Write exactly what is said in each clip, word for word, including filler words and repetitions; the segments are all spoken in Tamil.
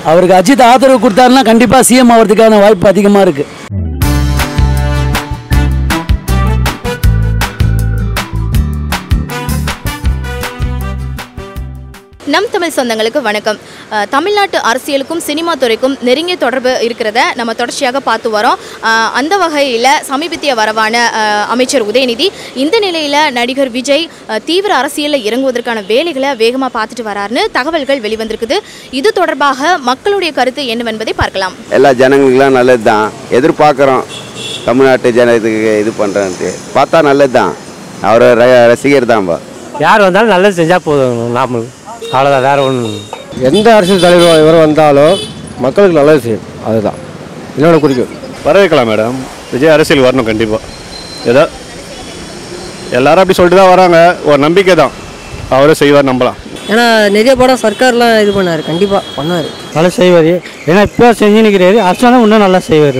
அவருக்கு அஜித் ஆதரவு கொடுத்தாருன்னா கண்டிப்பாக சிஎம் ஆகிறதுக்கான வாய்ப்பு அதிகமாக இருக்குது. நம் தமிழ் சொந்தங்களுக்கு வணக்கம். தமிழ்நாட்டு அரசியலுக்கும் சினிமா துறைக்கும் நெருங்கிய தொடர்பு இருக்கிறத நம்ம தொடர்ச்சியாக பார்த்து வரோம். அந்த வகையில் சமீபத்திய வரவான அமைச்சர் உதயநிதி இந்த நிலையில் நடிகர் விஜய் தீவிர அரசியலில் இறங்குவதற்கான வேலைகளை வேகமாக பார்த்துட்டு வராருன்னு தகவல்கள் வெளிவந்திருக்குது. இது தொடர்பாக மக்களுடைய கருத்து என்னவென்பதை பார்க்கலாம். எல்லா ஜனங்களுக்கெல்லாம் நல்லது தான் எதிர்பார்க்குறோம். தமிழ்நாட்டு ஜனத்துக்கு இது பண்ணுறேன்ட்டு பார்த்தா நல்லது தான். அவர் ரசிகர் தான்பா. யார் வந்தாலும் நல்லது செஞ்சால் போதும். நாம அவ்வளோதான், வேறு ஒன்று. எந்த அரசியல் தலைவர் இவர் வந்தாலும் மக்களுக்கு நல்லது செய்யும், அதுதான் என்னோட குறிக்கும். வரவேற்கலாம் மேடம். விஜய் அரசியல் வரணும் கண்டிப்பாக. ஏதோ எல்லாரும் அப்படி சொல்லிட்டு தான் வராங்க. ஒரு நம்பிக்கை தான், அவரே செய்வார் நம்பலாம். ஏன்னா நிறைய படம் சர்க்கார்லாம் இது பண்ணார், கண்டிப்பாக பண்ணார், நல்லா செய்வார். ஏன்னா இப்போ செஞ்சு நிற்கிறாரு, அரசாங்கம் இன்னும் நல்லா செய்வார்.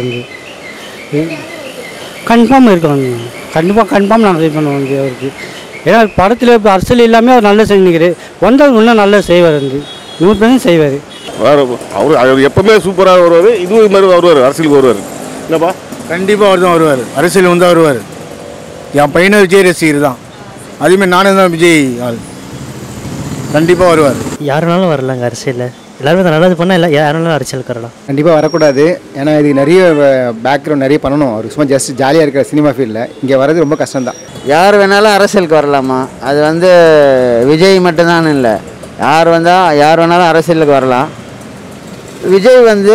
கன்ஃபார்ம் இருக்கணும், கண்டிப்பாக கன்ஃபார்ம் நான் இது பண்ணுவோம் அவருக்கு. ஏன்னா படத்தில் இப்போ அரசியல் எல்லாமே அவர் நல்லா செஞ்சுக்கிறார். வந்தவர் இன்னும் நல்லா செய்வார், வந்து நூறு பேரும் செய்வார். அவர் அவர் எப்பவுமே சூப்பராக வருவார். இது மாதிரி வருவார், அரசியலுக்கு வருவார். என்னப்பா கண்டிப்பாக அவர் தான் வருவார், அரசியல் வந்து வருவார். என் பையனை விஜய் ரசிகர் தான், அதுமாதிரி நானும் தான் விஜய் ஆள். கண்டிப்பாக வருவார். யாருனாலும் வரலாங்க அரசியலில், எல்லாருமே நல்லது பண்ணால் இல்லை யாருனாலும் அரசியலுக்கு வரலாம். கண்டிப்பாக வரக்கூடாது. ஏன்னா இதுக்கு நிறைய பேக்ரவுண்ட் நிறைய பண்ணணும். அவர் சும்மா ஜஸ்ட் ஜாலியாக இருக்கிற சினிமா ஃபீல்டில் இங்கே வர்றது ரொம்ப கஷ்டம்தான். யார் வேணாலும் அரசியலுக்கு வரலாமா? அது வந்து விஜய் மட்டும்தான் இல்லை, யார் வந்தால் யார் வேணாலும் அரசியலுக்கு வரலாம். விஜய் வந்து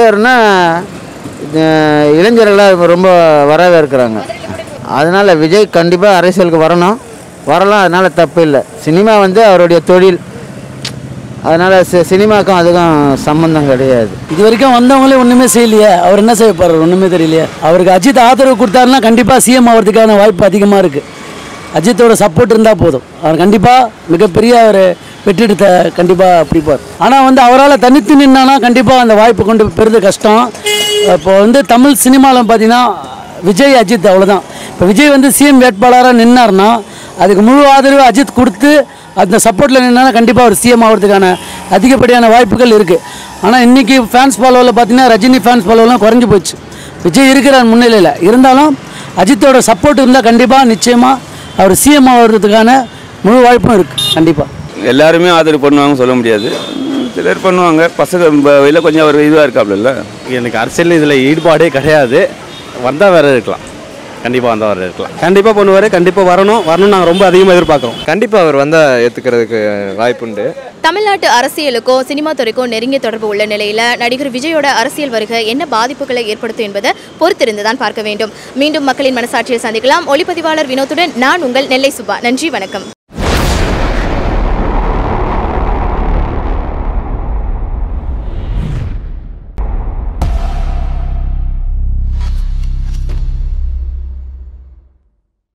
இளைஞர்களாக ரொம்ப வரவேற்கிறாங்க. அதனால் விஜய் கண்டிப்பாக அரசியலுக்கு வரணும், வரலாம். அதனால் தப்பு இல்லை. சினிமா வந்து அவருடைய தொழில், அதனால் சினிமாவுக்கும் அதுக்கும் சம்மந்தம் கிடையாது. இது வரைக்கும் வந்தவங்களே ஒன்றுமே செய்யலையே, அவர் என்ன செய்ய போகிறார் ஒன்றுமே தெரியலையே. அவருக்கு அஜித் ஆதரவு கொடுத்தாருன்னா கண்டிப்பாக சிஎம் ஆகிறதுக்கான வாய்ப்பு அதிகமாக இருக்குது. அஜித்தோட சப்போர்ட் இருந்தால் போதும், அவர் கண்டிப்பாக மிகப்பெரிய ஒரு வெற்றிடத்தை கண்டிப்பாக பிடிப்பார். ஆனால் வந்து அவரால் தனித்து நின்னானா கண்டிப்பாக அந்த வாய்ப்பு கொண்டு பெறுது கஷ்டம். இப்போ வந்து தமிழ் சினிமாவில் பார்த்தீங்கன்னா விஜய் அஜித் அவ்வளோதான். இப்போ விஜய் வந்து சிஎம் வேட்பாளராக நின்னார்னா அதுக்கு முழு ஆதரவு அஜித் கொடுத்து அந்த சப்போர்ட்டில் நின்னா கண்டிப்பாக அவர் சிஎம் ஆகிறதுக்கான அதிகப்படியான வாய்ப்புகள் இருக்குது. ஆனால் இன்றைக்கி ஃபேன்ஸ் ஃபாலோவில் பார்த்தீங்கன்னா ரஜினி ஃபேன்ஸ் ஃபாலோவெலாம் குறைஞ்சி போச்சு. விஜய் இருக்கிறார் முன்னிலையில், இருந்தாலும் அஜித்தோட சப்போர்ட் இருந்தால் கண்டிப்பாக நிச்சயமாக அவர் சிஎம் ஆகிறதுக்கான முழு வாய்ப்பும் இருக்குது. கண்டிப்பாக எல்லாருமே ஆதரவு பண்ணுவாங்க சொல்ல முடியாது, சிலர் பண்ணுவாங்க. பசங்க வெளியில் கொஞ்சம் அவர் இதுவாக இருக்காப்புல. எனக்கு அரசியல் இதில் ஈடுபாடே கிடையாது. வந்தால் வேறு இருக்கலாம், கண்டிப்பாக வந்தால் வேறு இருக்கலாம். கண்டிப்பாக பண்ணுவார், கண்டிப்பாக வரணும் வரணும் நாங்கள் ரொம்ப அதிகமாக எதிர்பார்க்குறோம். கண்டிப்பாக அவர் வந்தால் ஏற்றுக்கிறதுக்கு வாய்ப்புண்டு. தமிழ்நாட்டு அரசியலுக்கோ சினிமா துறைக்கோ நெருங்கிய தொடர்பு உள்ள நிலையில் நடிகர் விஜயோட அரசியல் வருகை என்ன பாதிப்புகளை ஏற்படுத்தும் என்பதை பொறுத்திருந்துதான் பார்க்க வேண்டும். மீண்டும் மக்களின் மனசாட்சியை சந்திக்கலாம். ஒளிப்பதிவாளர் வினோத்துடன் நான் உங்கள் நெல்லை சுபா. நன்றி, வணக்கம்.